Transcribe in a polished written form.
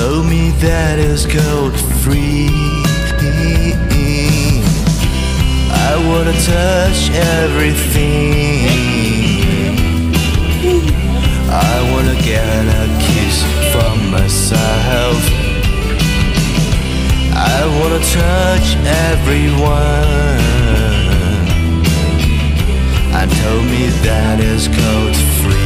told me that it's gold free. I wanna touch everything. I wanna get a kiss from myself. I wanna touch everyone. And told me that it's gold free.